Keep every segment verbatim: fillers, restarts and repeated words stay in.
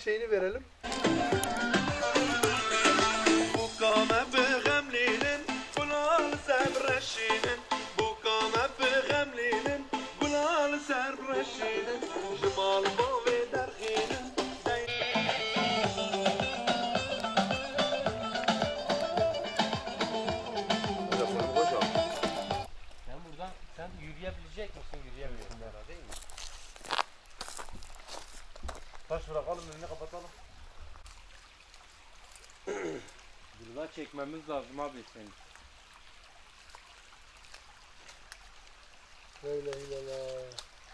şeyini verelim. Sen yürüyebilecek misin? Yürüyemiyorsun herhalde, değil mi? Taş bırakalım, önünü kapatalım. Burada çekmemiz lazım abi seni. Öyle öyle.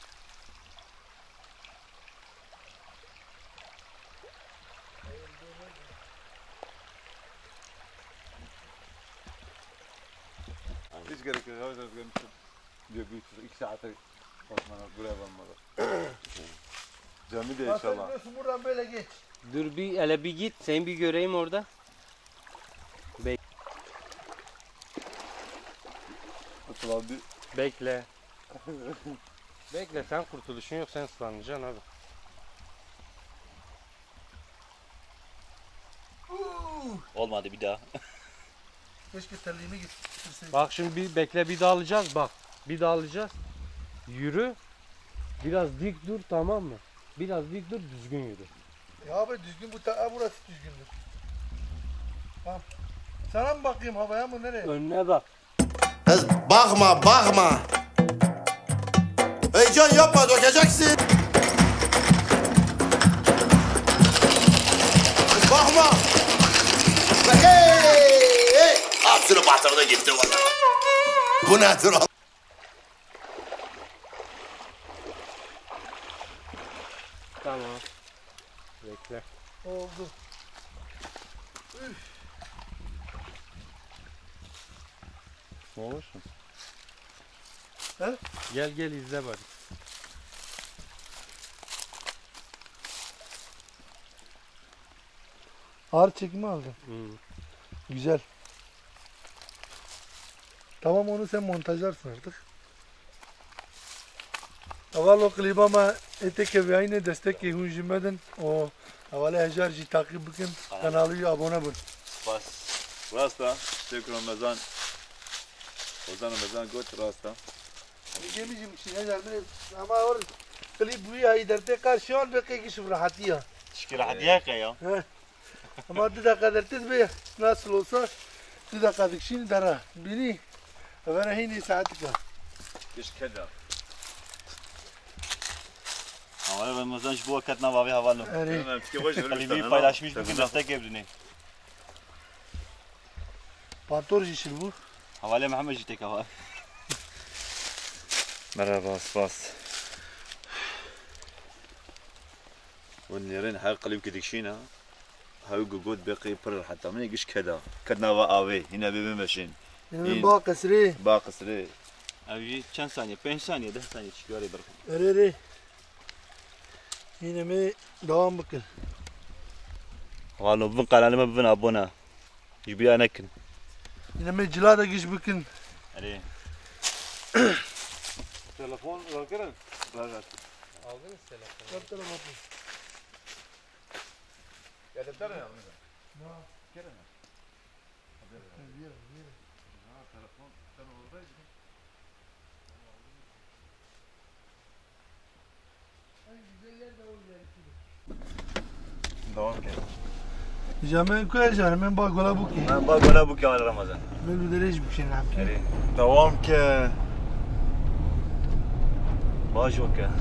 Hiç gerek yok. Hava tarafı gelmiştim. Diyor büyük çocuk. İki saate basmana buraya varmalı. Cami de Sen inşallah. biliyorsun, buradan böyle geç. Dur bir hele bir git. Seni bir göreyim orada. Bek Atılandı. Bekle. Bekle, sen kurtuluşun yok, sen ıslanacaksın abi. Olmadı bir daha. Keşke terliğimi getirseydim. Bak şimdi bir bekle, bir daha alacağız bak. Bir daha alacağız. Yürü. Biraz dik dur, tamam mı? Biraz dik dur, düzgün yürü. Ya abi düzgün bu ta burası düzgündür. Tamam. Sana mı bakayım, havaya mı, nereye? Önüne bak. Kız bakma bakma. Heyecan yapma, dökeceksin. Kız bakma. Hey hey. Hapsini batırdı gitti valla. Bu nedir o? Tamam. Bekle. Oldu. Üf. Ne olursun? He? Gel gel izle bari. Ağır çekimi aldın. Hmm. Güzel. Tamam, onu sen montajlarsın artık. Avalo klibama eteke ve aynı destek ki hücumeden o havale hejar ji takip bakın, kanalı abone bul. Bas. Rasta. Şükür Ramazan. Ozan Ramazan göt rasta. Gemicim işin hejar ama or klip bu ya derte karşı ol belki ki şu rahatı ya. Şükür hadiye ya. Ama bir dakika dertiz be nasıl olsa bir dakika şimdi dara beni ben hini saati ka. Geç keda. Ama Ramazan şu bu vakit navavi havalı. Yani Hemen tike baş Klibi paylaşmış bugün destek evrini. pantolon işi bu. Havale Muhammed Jitek hava. Merhaba Asbas. والنيرين هاي قليب كدكشينا هاي جود بقي بر حتى من يجيش كذا كدنا وقاوي هنا بيبي ماشين Yani bak kasri. باقي سري Abi çen saniye? beş saniye, dört saniye çıkıyor ya bırakın. Öyle. Yine mi devam bakın. Vallahi bu kanalıma bir abone. Yübüye nekin. Yine mi cila da geç bakın. Hadi. Telefon bakırın. Evet. Aldınız telefonu. Kap telefonu. Gelipler ya. Ne? Kerem. Bir yere, bir yere. Ha telefon sen oradaydın. En güzel yer de o yer. Devam ki. Jamen koyacağım ben bak ola bu ki. Ben bak ona bu kemal Ramazan. Ben bir derece bir şey ne yapayım. Hadi. Devam ki. Baş yok ya.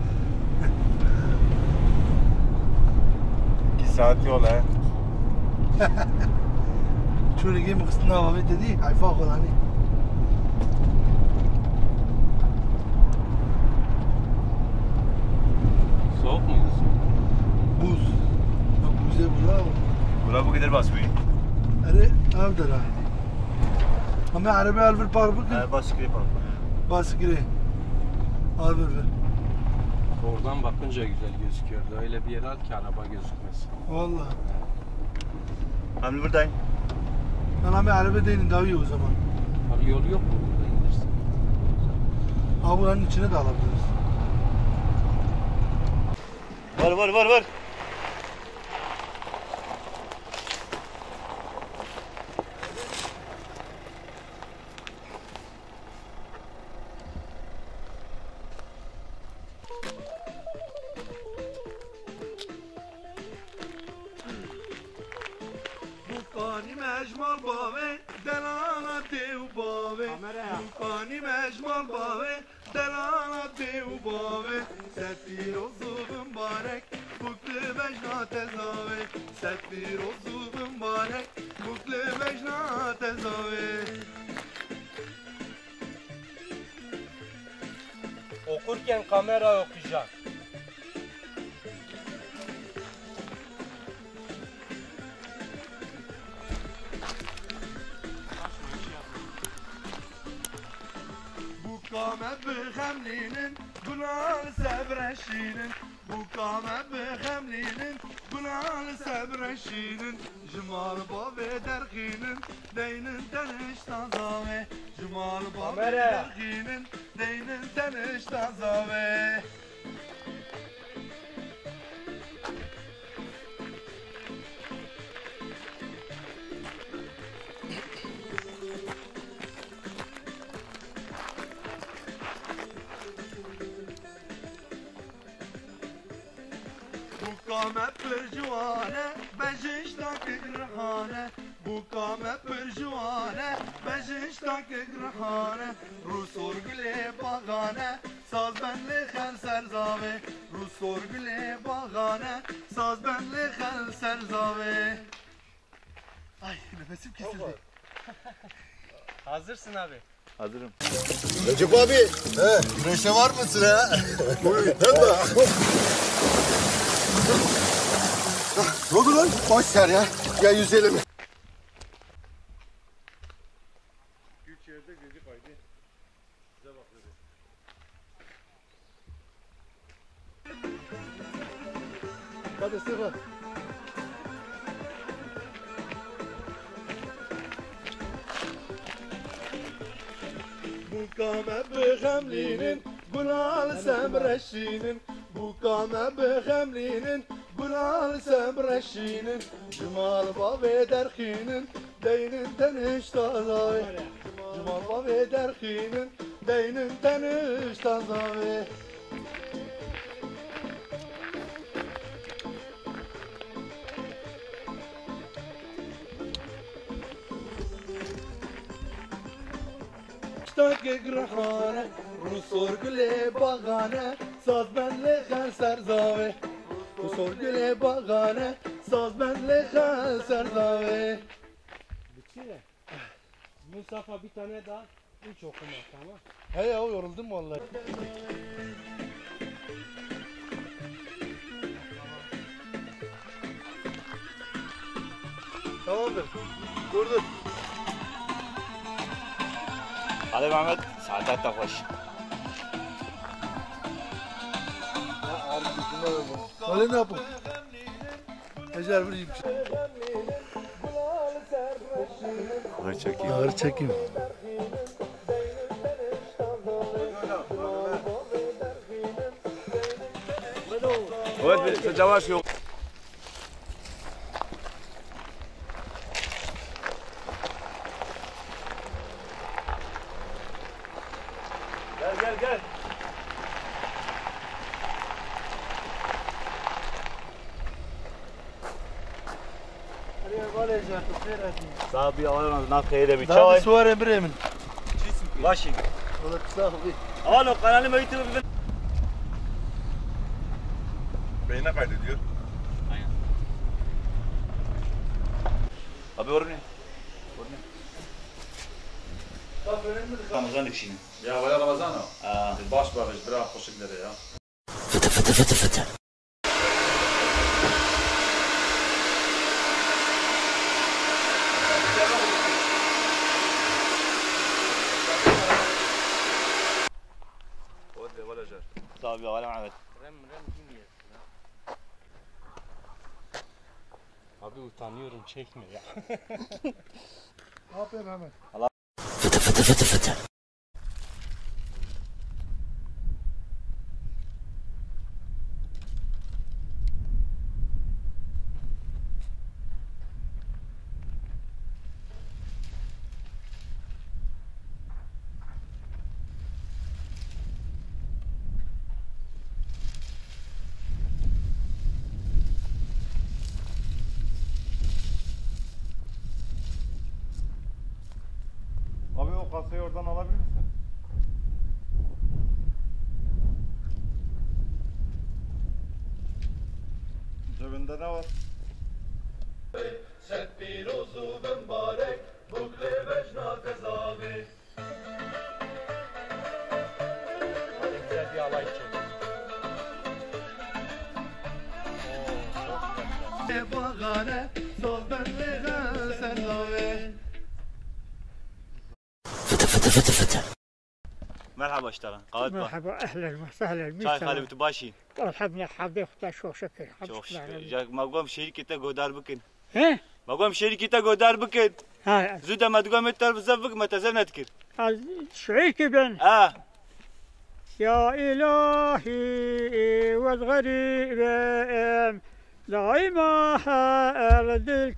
iki saat yol he. Şöyle gemi kısmına hava dedi. Hayfa olan. Soğuk muydu? Buz. Bak güzel bu la. Bura bu gider basmıyor. Are avdır ha. Ama araba al bir par bakın. Ha bas skrip al. Bas gire. Al bir ver. Oradan bakınca güzel gözüküyordu. Öyle bir yere al ki araba gözükmesin. Valla. Hamdi buradayım. Ben ama araba değilim daha iyi o zaman. Abi yol yok mu burada indirsin? Ha buranın içine de alabiliriz. Var var var var. مجمال باوه دلانا دیو باوه بوکانی مجمال باوه دلانا دیو باوه ستی روزو مبارک بوکل بجنا تزاوه ستی روزو مبارک بوکل بجنا تزاوه. Okurken kamera okuyacak. Bu kâme bıxemlinin Bunal sebreşinin Bu kâme bıxemlinin Bunal sebreşinin Jimal babe derxinin Deynin teniş tazave Jimal babe Kamera. derxinin Deynin teniş tazave. Bu kâme pırcuvane Beşiştak igrahane Bu kâme pırcuvane Beşiştak igrahane Rus orgüle bağane Saz benli xel serzave Rus orgüle bağane Saz benli xel serzave. Ay nefesim kesildi. Hazırsın abi. Hazırım. Recep abi, he, güneşe var mısın ha? Ne oldu lan? Boş ver ya. Gel yüzelim. Güç yerde gözü kaydı. Bize bakıyor. Hadi Sefa. Bu kâme bıxemlinin Bunal semreşinin Bu kâme bıxemlinin Bunal semreşinin Cumal babe derxinin Deynin teniş tazave Cumal babe derxinin Deynin teniş tazave. Tak egrahane Rus orgüle bağane Saz benle xel serzave Rus orgüle bağane Saz benle xel serzave. Bitti. Mustafa bir tane daha. Üç okuma tamam. He ya yoruldum vallahi. Tamamdır. Durduk. Hadi Mehmet. Saadet de hoş. Öyle ne yapalım? Ecer bir yiyip. Ağır çekeyim. Ağır çekeyim. Evet, bir cavaş yok. Gel gel gel. Sağ bir alalım na khayre bir Daha çay. bir suar emremin. Washing. Ola kısa abi. Alo kanalı mı YouTube? Beyne kaydediyor. Aynen. Abi orne. Orne. Ramazan dikşini. Ya valla Ramazan o. Aa. Baş bağış bırak hoşlukları ya. Fıtı fıtı fıtı fıtı. Hadi valla jar. Sağ bir alalım Mehmet. Rem rem kim yesin ha? Abi utanıyorum çekme ya. Ne yapayım hemen? Fıtı fıtı fıtı fıtı. kasayı oradan alabilir misin? Cebinde ne var? Set pirozu mübarek, bukle vecna tezavi. Hadi güzel bir alay çek. Oo, çok güzel. Bagane, saz benle sen zave. مرحبا اشتغل قائد بقى مرحبا اهلا وسهلا çay kahve başi الحمد لله حمد خدا çok şükür. çok şükür ya magam şirkete godar bıkın He? magam şirkete godar bıkın Ha, zuda madgam etter bizavık metazen etkir az şuiki ben. ha Ya ilahi ve garibim daima erdil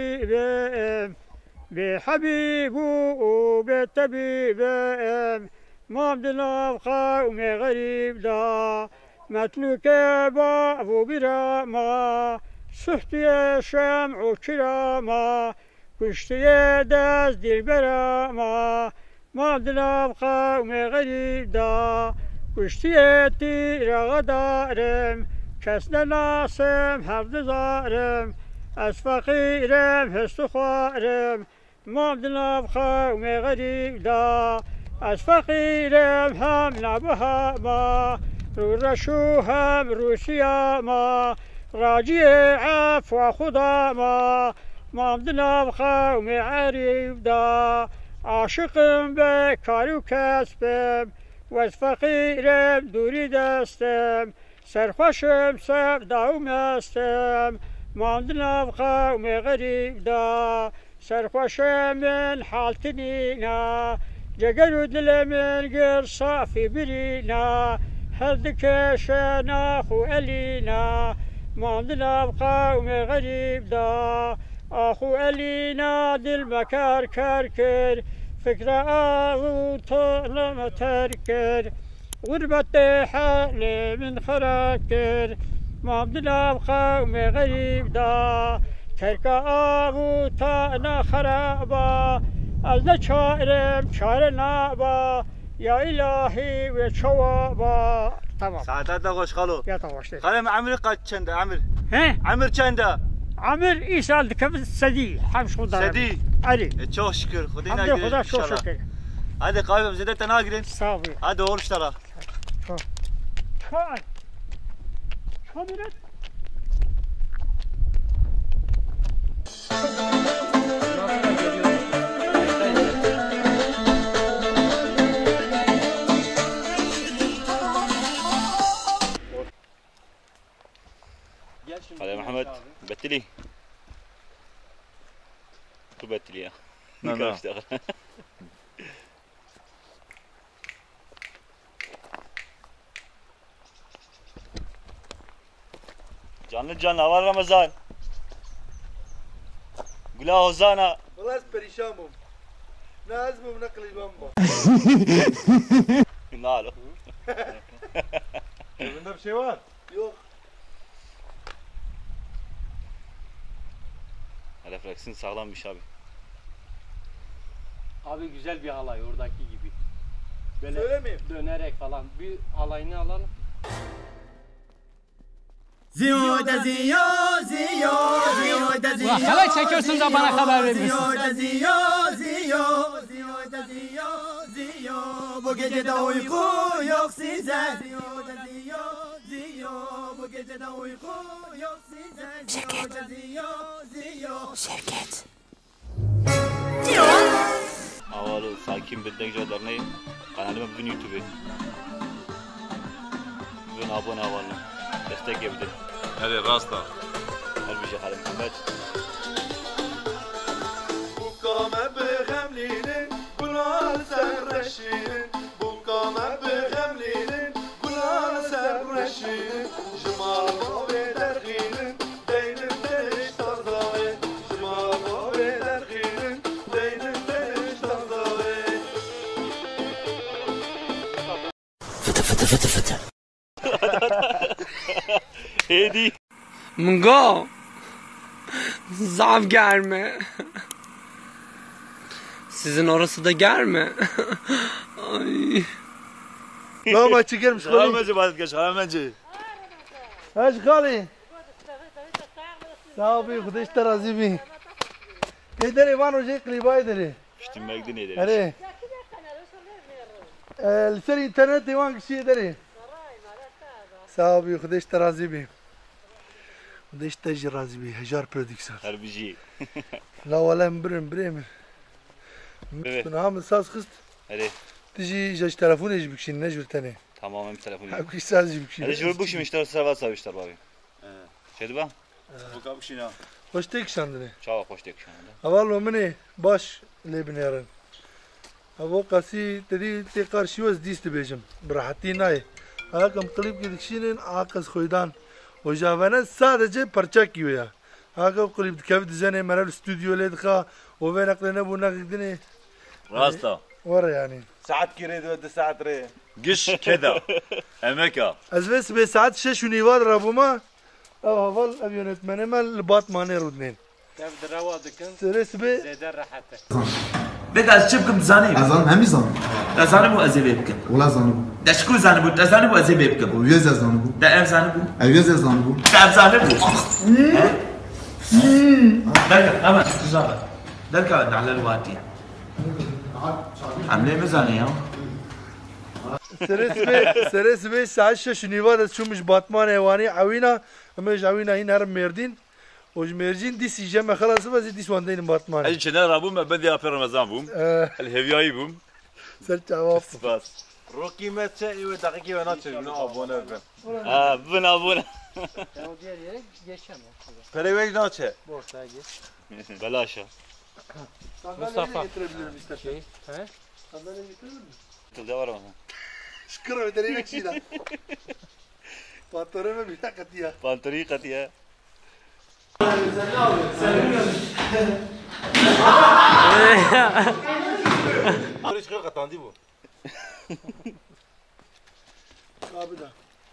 kebibim bi habibu bi tabibim mabdil kavmi garib da metluke babu birama sühtiye şem'u kirama kuştiye dez dilberama mabdil kavmi garib da kuştiye tira darım kesne nasım hevd zarım از فقیرم هست و خوارم مبدلم قوم غریب دا از فقیرم هم نبها ما رو رشو هم روسیا ما راجی عفو خدا ما مبدلم قوم غریب دا عاشقم به کار و کسبم و از فقیرم دوری دستم سرخوشم سبدا و مستم ماندناف قوم غریب دا سرخوشم من حالتنینا جگر و دل من گر صافی برینا هد کشنا خو الینا ماندناف قوم غریب دا آخو الینا دل مکار کر کر فکر آغو طالم تر کر غربت حال من خراب کر مبدلم قوم غریب دا ترک آبو تا نخرابا از نچارم چاره نابا یا الهی و چوابا تمام ساعتات نقاش خالو یا تماشته خالم عمر قد چنده عمر ها عمر چنده عمر ایسال دکم سدی همش خدا سدی علی çok şükür خدای حمد نگیره خدا çok inşallah şükür hadi kahvem zede tenagirin صافي hadi oğul iştara شان شامرت Gel şimdi. hadi Muhammed bettili tu bettili ya Ne nikah ne? iştara canlı canlı var Ramazan Gula Hozana Vallahi perişanım. Nazmım nakli bamba. Nalo Cebinde bir şey var. Yok. refleksin sağlammış abi Abi güzel bir halay oradaki gibi. Böyle Söylemeyeyim. dönerek falan bir halayını alalım. Ziyade ziyo ziyo ziyade ziyo. Halay çekiyorsun da bana haber vermiyorsun. Ziyade ziyo ziyo ziyade ziyo ziyo. Bu gece de uyku yok size. Ziyade ziyo ziyo. Bu gece de uyku yok size. Ziyade ziyo ziyo. Şevket. havalı sakin bir denk derneği kanalıma bugün YouTube'e bugün abone havalı destek yaptı Hadi rasta. her bir şey halim Muhammed Bu kame beğemlinin kulağın serreşinin. Bu kame beğemlinin kulağın serreşinin. Jımalo ve derginin deynin deş tarzave. Jımalo ve derginin deynin deş tarzave. Fıtı fıtı fıtı fıtı. hedi Mungo. Zav germe. Sizin orası da ger mi? Ay. لا ما تشكر مش خالي Haramacı balık geç haramacı. ايش خالي صاحبي خدش ترازي بي ادري وانو جي قريبا ادري Piştim bekle ne اري السري انترنت وان شي ادري صاحبي خدش ترازي بي خدش تجي رازي بي هجار برودكسيون Harbici. لا ولا مبرم بريمن Evet. من عامل ساز خست Hadi. تجي جاج تلفون يجيبك شي نجبر تاني Tamamen telefonu. حبك ساز يجيبك شي Hadi şöyle bu şimdi işte servat savuşlar abi. Şeydi ben. Bu kapı şimdi. خوش تيك شاندني Çava hoş tek şu anda. أولو مني باش لبني يارن أبو قاسي تدي تقار شوز ديست بيجم براحتي ناي هاكم قليب كي دكشينين عاقز خويدان وجافانا سادجي برچاك يويا هاكم قليب كيف دزاني مرا الاستوديو اللي دخا وبين اقلنا بونا قدني Rasta. ورا يعني ساعات كريد ود ساعات ري Giş keda. Emeka. أزبس بساعات شش ونيواد رابوما أو هفال أبيونت منما الباط ماني رودنين سرس بي بيت از چه بكم تزاني ازان همي زان تزاني بو ازي بكم ولا زانو دا شكون زاني بو تزاني بو ازي بكم ويز زانو دا ام زاني بو اويز زانو دا ام زاني بو دلك اما تزاني دلك على الواتي عاملين ميزانية ها سرس بي سرس بي ساعات شش ونيواد شو مش باطمان هواني عوينا مش عوينا هنا هرم ميردين وجميرجين دي سي جمع خلاص بس دي سواندين باطمان Hadi çene rabum ben de yapıyorum Ramazan bum. El heviyayı bum. سلت عواف Spas. روكي ما تشي ودقيقة وانا تشي بنا ابونا بن Ha buna buna. فريويج ناتشي Belaşa. Mustafa. Şey, he? Tılda var ama. شكرا بدري لك شيء فاتورة ما بيتاكد يا Pantarikati ya. بريش غير قطاندي بو قابدا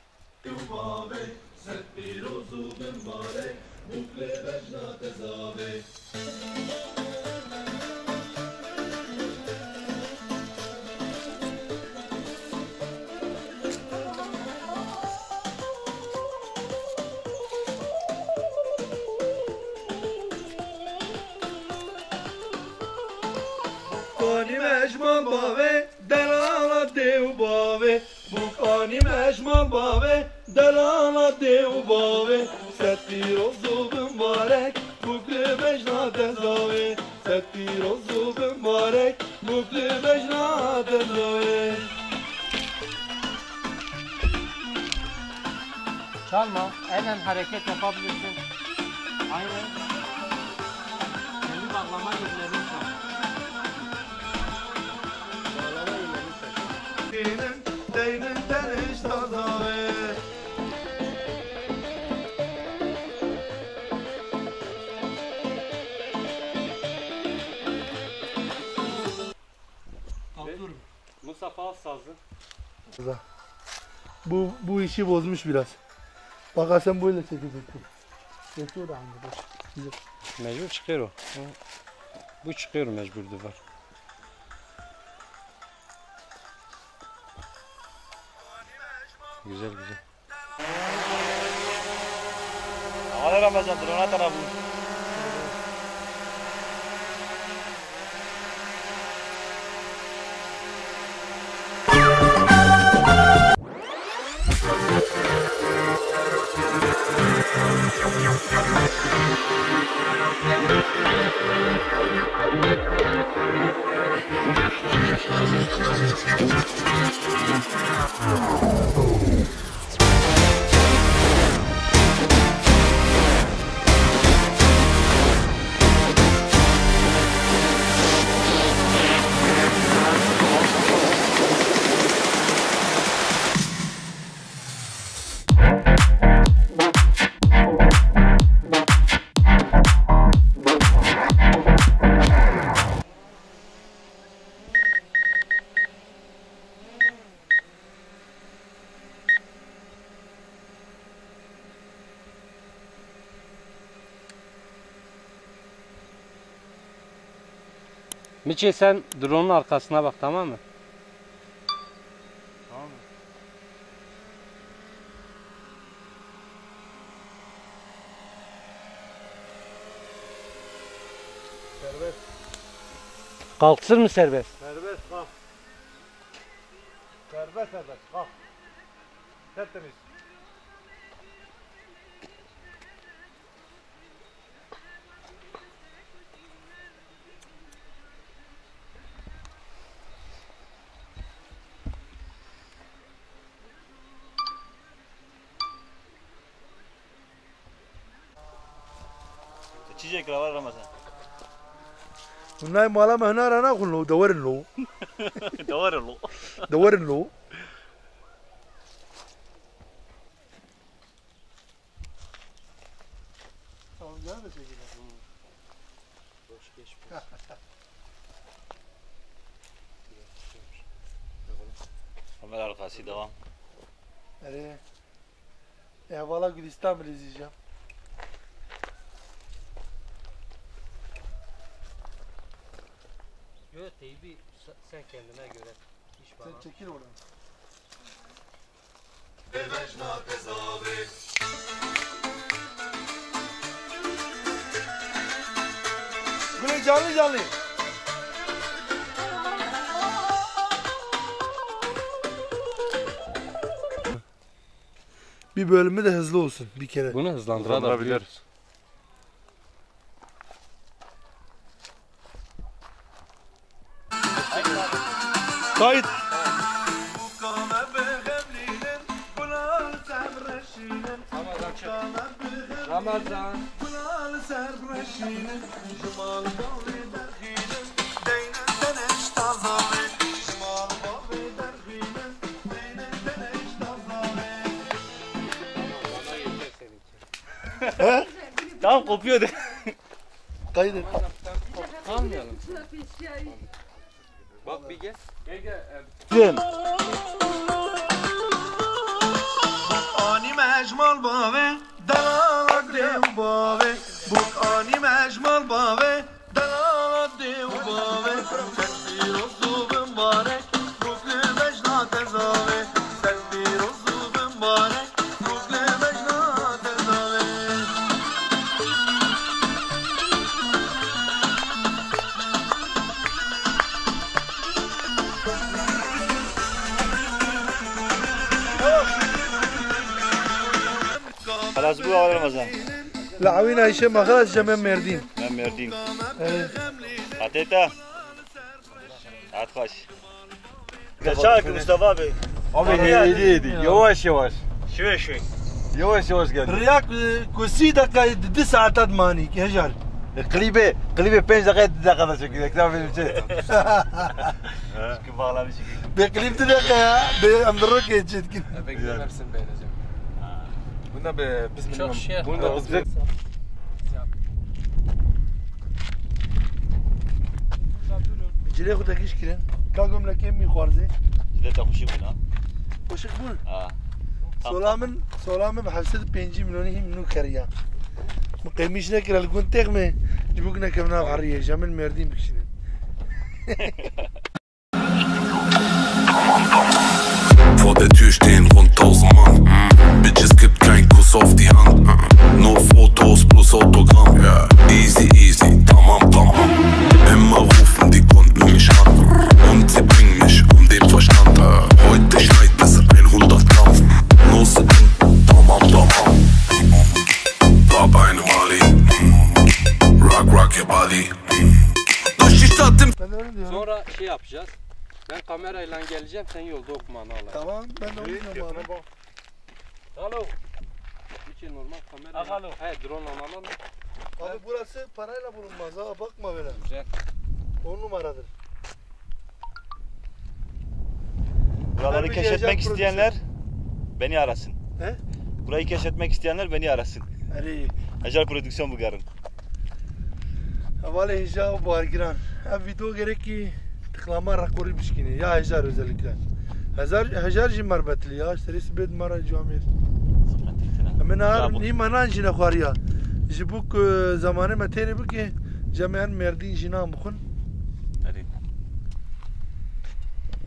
Bukani mejman bave delala dev bave Bukani mejman bave delala dev bave Setti rozu mübarek bukle mejna tezave Setti rozu mübarek bukle mejna tezave Çalma. Aynen hareket yapabilirsin. Aynen. Kendi bağlama yerlerini çal. Bağlama yerlerini çal. Dinin deynin deniş tazave Mustafa al sazı. Bu bu işi bozmuş biraz. Bak sen böyle çekecektin. Geçiyor da hangi boş. Güzel. Mecbur çıkıyor o. O- Bu çıkıyor mecburdu var. Güzel güzel. Hadi Ramazan drona tarafı. Miçe sen drone'un arkasına bak, tamam mı? Tamam mı? Serbest. Kalksın mı serbest? Serbest kalk. Serbest serbest kalk. Tertemiz. Çiçek var Ramazan. Bunlar malama hına rana kullu davarin lo. Doğru lu. Davarin lo. Tamam canım da çekelim. Boş geçmiş. Kamera arkası devam. Nereye? Ya valla Gülistan bile izleyeceğim. Yok teybi sen kendine göre iş bana. Sen çekil oradan. Böyle canlı canlı. Bir bölümü de hızlı olsun bir kere. Bunu hızlandırabiliriz. Kayıt. Ramazan. Tamam kopuyor de. Kayıt et. Kalmayalım. Bak bir gel. Gel gel. Gel. Ani mecmal bave dalalat dev bave Buk ani mecmal bave dalalat dev bave Sen bir ozu mübarek Bukle mecna tezave Sen bir ozu mübarek Bukle mecna tezave Halas bu var Ramazan. La'avina işe makas cemem merdin. Ben Merdin. Evet. Ateta. At koş. Kaçak Mustafa abi. Abi yedi yedi. Yavaş yavaş. Şöyle şöyle. Yavaş yavaş gel. Riyak kusi dakika di saat admani ki hejar. Klibe, klibe beş dakika yedi dakikada çekiyor. Ekran benim şey. Çünkü bağlamış şekilde. Be klipti dakika ya. Be amdırı geçetkin. Bekle hepsini beğeneceğim. Bunda be biz Çok şey. Bunda biz bize Cile kuda kiş kirin. Kagum lakem mi kharzi. Dile de kuşu buna. Koşuk bul. Ha. Solamın solamın hafsat beş milyonu him nu kariya. مقيميش ناكر الكون تغمي جبوكنا كمنا غارية جامل مردين بكشنين Vor der Tür stehen rund tausend Mann. Mm. Bitches gibt kein Kuss auf die Hand. Mm. Nur Fotos plus Autogramm. Yeah. Easy, easy, tamam, tamam. Immer rufen die Kunden mich an. Und sie bringen mich um den Verstand. Heute schneit es hundert Gramm. Nur Sekunden, tamam, tamam. Bab eine Mali. Mm. Rock, rock your body. Mm. Durch die Stadt im Sonra şey yapacağız. Ben kamerayla geleceğim, sen yolda okumanı al. Tamam, ben de oynayacağım abi. Alo. İçin normal kamera. Alo. He, drone alalım. Abi burası parayla bulunmaz ha, bakma böyle. Güzel. On numaradır. Buraları Ben bir keşfetmek diyeceğim, isteyenler beni arasın. He? Burayı keşfetmek isteyenler beni arasın. Ali. Acar prodüksiyon bu garın. Havale hijab bargiran. Ha video gerek ki tıklama rakoru bişkini. Ya hajar özellikle. Hajar hajar jim marbetli ya. Seris bed mara camir. Ama nar ni manan jina khariya. Jibuk zamanı meteri bu ki camian merdin jina bukun. Hadi.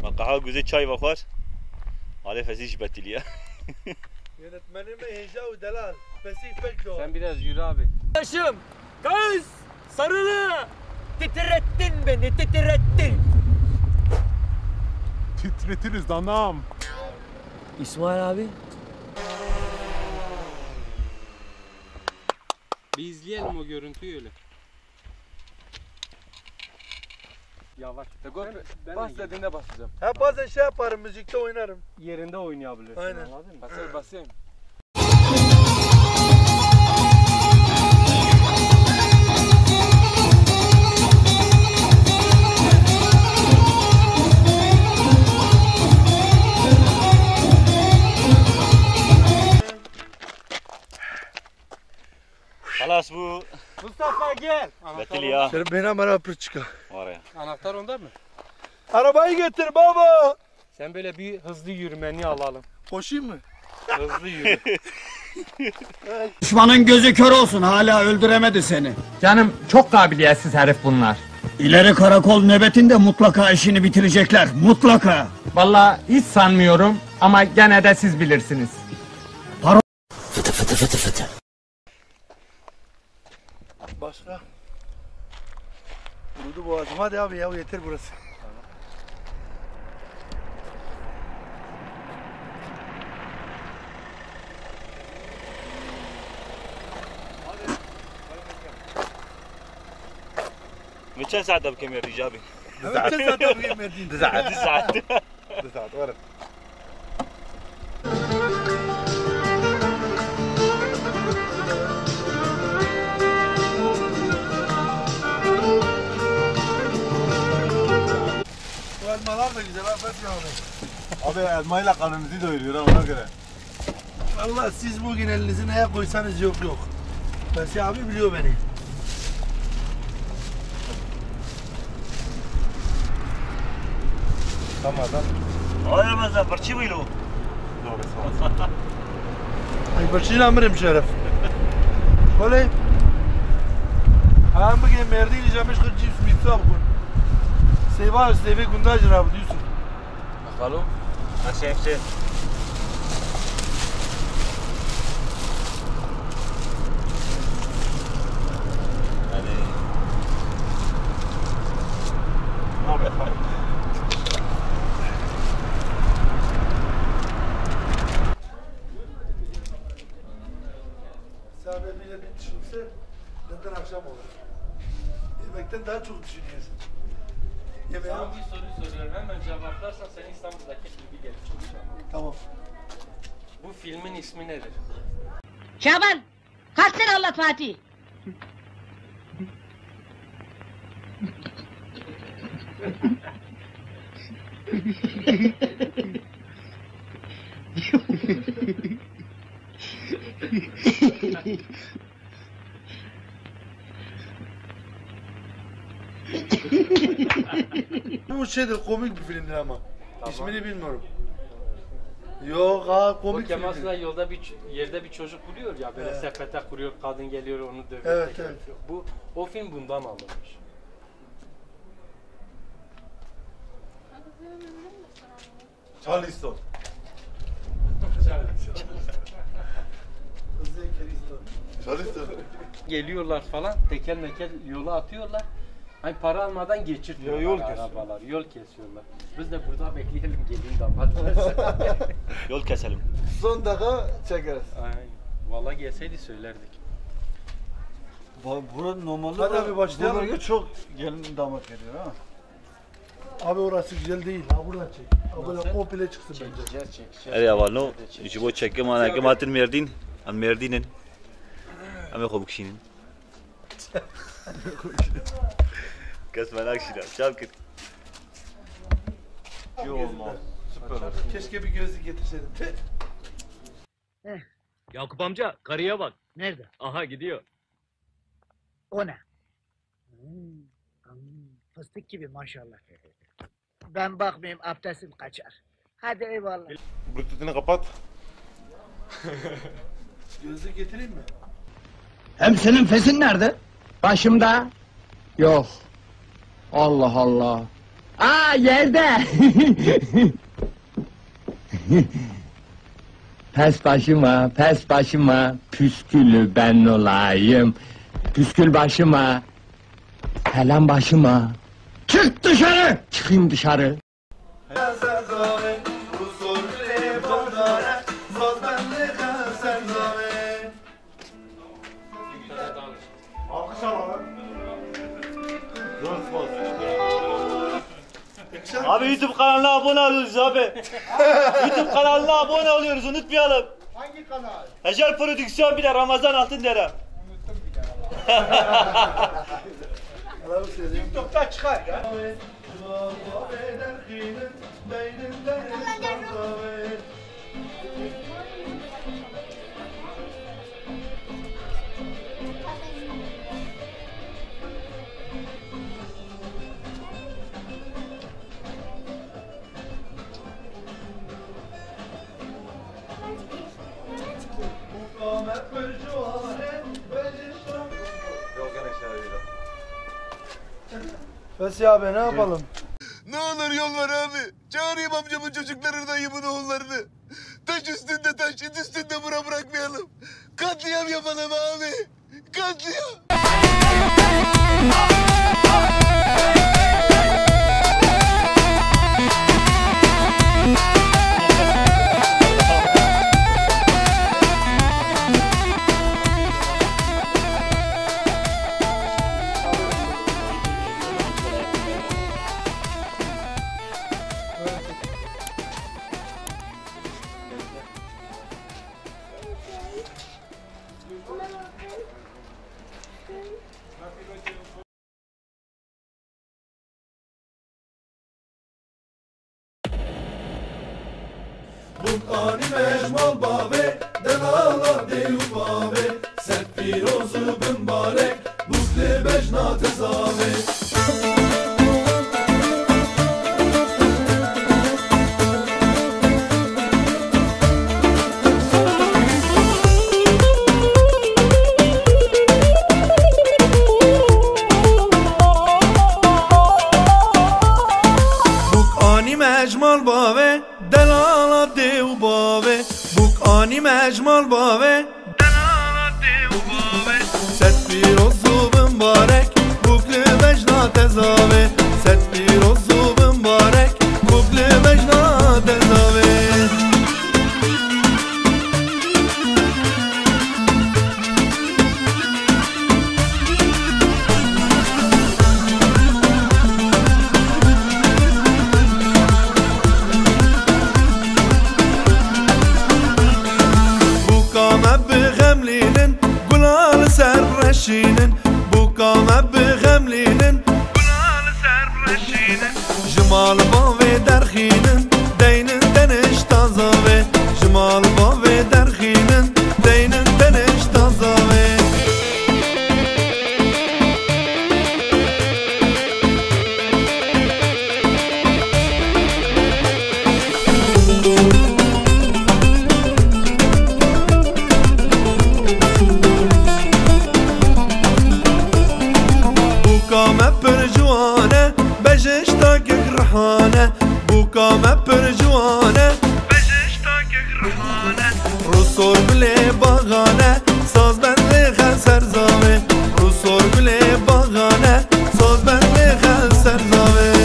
Kahve güzel çay var. Hadi fesiş betil ya. Yönetmenime heyecan delal. Fesih pek doğru. Sen biraz yürü abi. Başım, kız, sarılı. Titrettin beni, titrettin. Titretiriz danam. İsmail abi. Bir izleyelim o görüntüyü öyle. Yavaş. Ben, Bas dediğinde basacağım. Ha bazen şey yaparım, müzikte oynarım. yerinde oynayabilirsin. Aynen. Anladın mı? Basayım basayım. Halas bu. Mustafa gel. Betil ya. Şöyle beni bana pırçıka. Var ya. Anahtar onda mı? Arabayı getir baba. Sen böyle bir hızlı yürümeni alalım. Koşayım mı? Hızlı yürü. Düşmanın gözü kör olsun, hala öldüremedi seni. Canım çok kabiliyetsiz herif bunlar. İleri karakol nöbetinde mutlaka işini bitirecekler, mutlaka. Vallahi hiç sanmıyorum ama gene de siz bilirsiniz. Fıtı fıtı fıtı fıtı. Başka? Kurudu boğazım. Hadi abi ya yeter burası. Kaç saat abi kemer ricabi? Kaç saat abi kemerdin? Saat, saat. Saat var. Bu elmalar da güzel ha Fethi abi. Abi elmayla karnınızı doyuruyor ha ona göre. Vallahi siz bugün elinizi neye koysanız yok yok. Fethi abi biliyor beni. Tamam adam. Ay Ramazan parçı mıydı o? Ay başına amırım şeref. Oley. Ağam bugün merdi ileceğimiz kır cips mitsi abkun. Seva sevi gundacır abi diyorsun. Bakalım. Ha şefçi. Hadi. Ne haber? Sebebiyle bir düşünse neden akşam olur? Yemekten daha çok düşünüyorsun. Yemeğe... Sana bir soru soruyorum. Hemen cevaplarsan seni İstanbul'daki gibi gelip çalışacağım. Tamam. Bu filmin ismi nedir? Şaban, kalksana Allah Fatih. Bu şeydir, komik bir filmdir ama. Tamam. İsmini bilmiyorum. Yok ha, komik Bu Kemal filmdir. Sunal yolda bir ç- yerde bir çocuk buluyor ya böyle Evet. sepete kuruyor, kadın geliyor onu dövüyor. Evet, tekrar evet. yapıyor. Bu o film bundan alınmış. Charleston. Charleston. Geliyorlar falan tekel mekel yola atıyorlar. Hani para almadan geçirtiyorlar Yol arabalar, yol kesiyorlar. Biz de burada bekleyelim gelin damat. Yol keselim. Son dakika çekeriz. Aynen. Vallahi gelseydi söylerdik. Buranın normalde Hadi abi başlayalım. bu bölge çok gelin damat geliyor ha. Abi orası güzel değil. Ha buradan çek. Ha böyle komple çıksın bence. Çekeceğiz, çekeceğiz. Hadi avalno. Jibo çekke mana ke matin merdin. An merdinen. Ame khobuk shinin. Kas manak shina. Çal kır. İyi olmaz. Süper olur. Keşke bir gözlük getirseydim. Yakup amca karıya bak. Nerede? Aha gidiyor. O ne? Hmm, hmm, fıstık gibi maşallah. Ben bakmayayım abdestim kaçar. Hadi eyvallah. Bluetooth'unu kapat. Gözlük getireyim mi? Hem senin fesin nerede? Başımda yok. Allah Allah. Aa yerde. Pes başıma, pes başıma, püskülü ben olayım. Püskül başıma, selam başıma. Çık dışarı! Çıkayım dışarı. Abi YouTube kanalına abone oluyoruz abi. YouTube kanalına abone oluyoruz, unutmayalım. Hangi kanal? Ecel Prodüksiyon bir de Ramazan Altındere. TikTok'ta çıkar ya. Fesi abi ne yapalım? Ne olur yol var abi. Çağırayım amcamın çocuklarını, dayımın oğullarını. Taş üstünde taş, it üstünde bura bırakmayalım. Katliam yapalım abi. Katliam. Bukani mecmal bave, delala deyu bave, set pirozu bimbarek, bukle bejna tezave. Bukani mecmal bave, delala deyu bave, bukani mecmal bave, delala deyu bave, set pirozu bimbarek, bukle bejna tezave, set pirozu bimbarek, bukle bejna tezave. بغملينن قلال سرشينن بوكامة بغملينن قلال سرشينن جمال باوي درخينن دينن دنش تازاوي جمال باوي درخينن دينن دنش تازاوي بوكامة برجوانة بجشتاك رحانة بوكامة برجوانة بجشتاك رحانة رسول بلي باغانة ساز بندلي خسر زاوي رسول بلي باغانة ساز بندلي خسر زاوي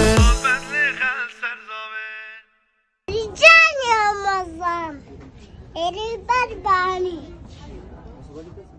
Rica Ramazan. Eri Berbani.